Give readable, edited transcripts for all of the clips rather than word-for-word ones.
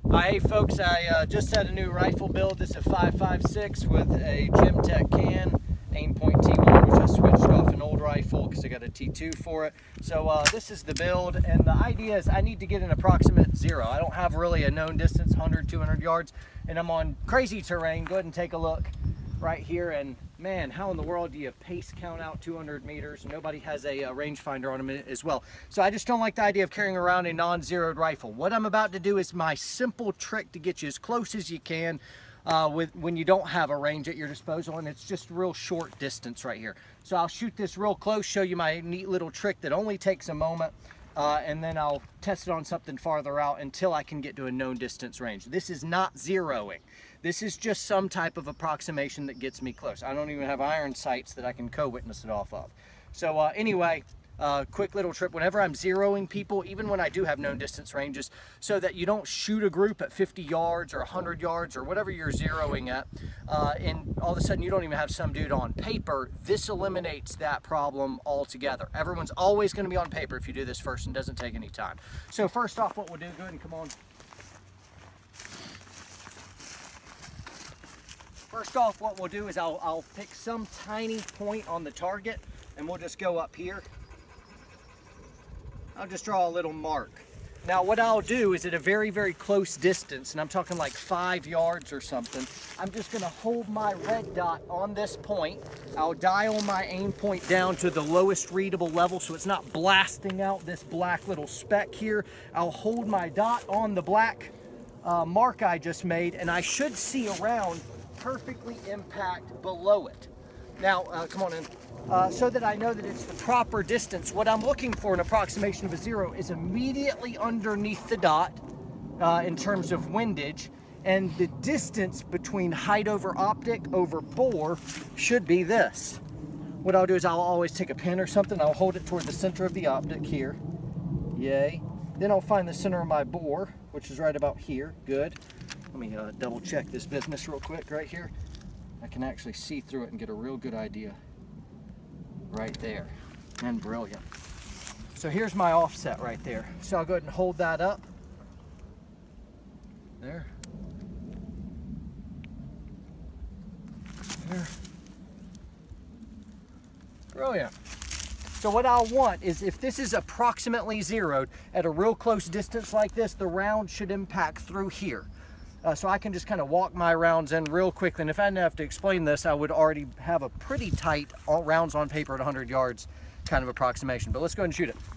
Hey folks, I just had a new rifle build. This is a 5.56 with a Gemtech can, Aimpoint T1, which I switched off an old rifle because I got a T2 for it. So this is the build, and the idea is I need to get an approximate zero. I don't have really a known distance, 100, 200 yards, and I'm on crazy terrain. Go ahead and take a look right here, and man, how in the world do you pace count out 200 meters? Nobody has a rangefinder on them as well. So I just don't like the idea of carrying around a non-zeroed rifle. What I'm about to do is my simple trick to get you as close as you can when you don't have a range at your disposal, and it's just real short distance right here. So I'll shoot this real close, show you my neat little trick that only takes a moment, and then I'll test it on something farther out until I can get to a known distance range. This is not zeroing. This is just some type of approximation that gets me close. I don't even have iron sights that I can co-witness it off of. So anyway, quick little trip. Whenever I'm zeroing people, even when I do have known distance ranges, so that you don't shoot a group at 50 yards or 100 yards or whatever you're zeroing at, and all of a sudden you don't even have some dude on paper, this eliminates that problem altogether. Everyone's always going to be on paper if you do this first, and doesn't take any time. So first off, what we'll do, go ahead and come on. First off, what we'll do is I'll pick some tiny point on the target, and we'll just go up here. I'll just draw a little mark. Now what I'll do is at a very, very close distance, and I'm talking like 5 yards or something, I'm just gonna hold my red dot on this point. I'll dial my aim point down to the lowest readable level so it's not blasting out this black little speck here. I'll hold my dot on the black mark I just made, and I should see around perfectly impact below it. Now, come on in. So that I know that it's the proper distance, what I'm looking for an approximation of a zero is immediately underneath the dot in terms of windage, and the distance between height over optic over bore should be this. What I'll do is I'll always take a pin or something, I'll hold it toward the center of the optic here. Yay. Then I'll find the center of my bore, which is right about here. Good. Let me double check this business real quick right here. I can actually see through it and get a real good idea right there. And brilliant. So here's my offset right there. So I'll go ahead and hold that up. There. There. Brilliant. So what I'll want is, if this is approximately zeroed at a real close distance like this, the round should impact through here. So I can just kind of walk my rounds in real quickly, and if I didn't have to explain this, I would already have a pretty tight rounds on paper at 100 yards kind of approximation. But let's go ahead and shoot it.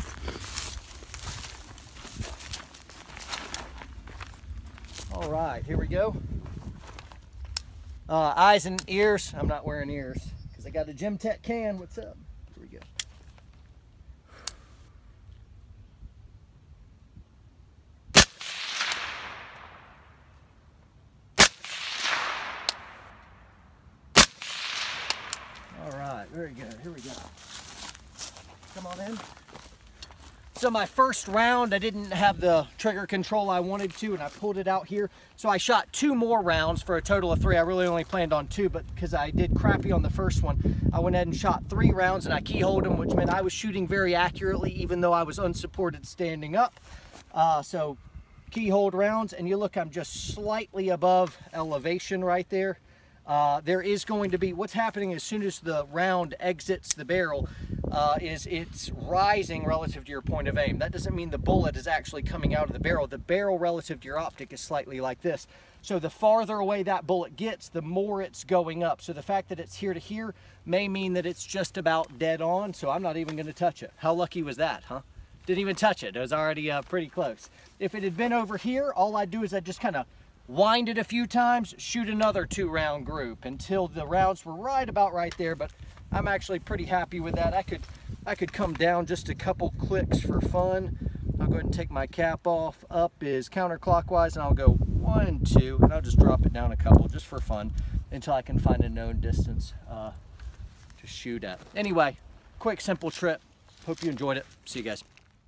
All right, here we go. Eyes and ears. I'm not wearing ears because I got a Gemtech can. What's up? Here we go. All right, very good. Here we go. Come on in. So my first round, I didn't have the trigger control I wanted to, and I pulled it out here. So I shot 2 more rounds for a total of 3. I really only planned on 2, but because I did crappy on the first one, I went ahead and shot 3 rounds, and I keyholed them, which meant I was shooting very accurately, even though I was unsupported standing up. So keyholed rounds, and you look, I'm just slightly above elevation right there. There is going to be, what's happening as soon as the round exits the barrel, is it's rising relative to your point of aim. That doesn't mean the bullet is actually coming out of the barrel. The barrel relative to your optic is slightly like this. So the farther away that bullet gets, the more it's going up. So the fact that it's here to here may mean that it's just about dead on, so I'm not even going to touch it. How lucky was that, huh? Didn't even touch it. It was already pretty close. If it had been over here, all I'd do is I'd just kind of wind it a few times, shoot another 2-round group until the rounds were right about right there. But I'm actually pretty happy with that. I could come down just a couple clicks for fun. I'll go ahead and take my cap off. Up is counterclockwise, and I'll go 1, 2, and I'll just drop it down a couple just for fun until I can find a known distance to shoot at. Anyway, quick, simple trip. Hope you enjoyed it. See you guys.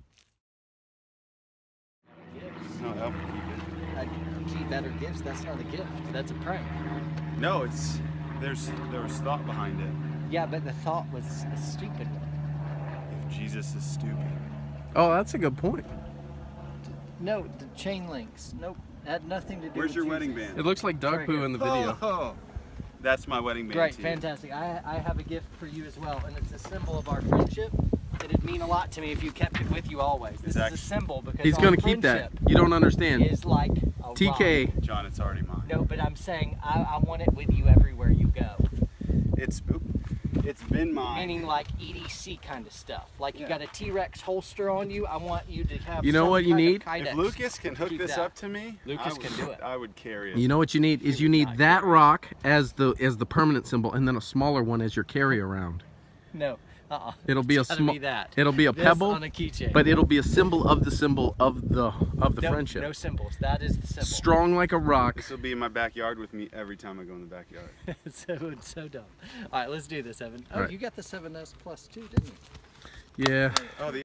No, Better gifts. That's not a gift. That's a prank. no, there was thought behind it. Yeah, but the thought was a stupid one. If Jesus is stupid. Oh, that's a good point. No, the chain links. Nope. Had nothing to do Where's with your Tuesday. wedding band? It looks like dog right poo here. in the video. Oh, that's my wedding band. Great, to you. fantastic. I have a gift for you as well, and it's a symbol of our friendship. It'd mean a lot to me if you kept it with you always. This is a symbol because He's going to keep that. You don't understand. Is like a TK. rock. John, it's already mine. No, but I'm saying I want it with you everywhere you go. It's been mine. Meaning like EDC kind of stuff. Like you got a T-Rex holster on you. I want you to have. You know some what you kind of need? Kydex. If Lucas can hook Keep this that. up to me, Lucas can do it. I would carry it. You know what you need is you need that rock as the permanent symbol, and then a smaller one as your carry around. No. It'll be a small. It'll be a pebble, on a keychain. but it'll be a symbol of the friendship. No symbols. That is the symbol. Strong like a rock. This will be in my backyard with me every time I go in the backyard. so dumb. All right, let's do this, Evan. Oh, All right. you got the 7S Plus too, didn't you? Yeah. Oh, the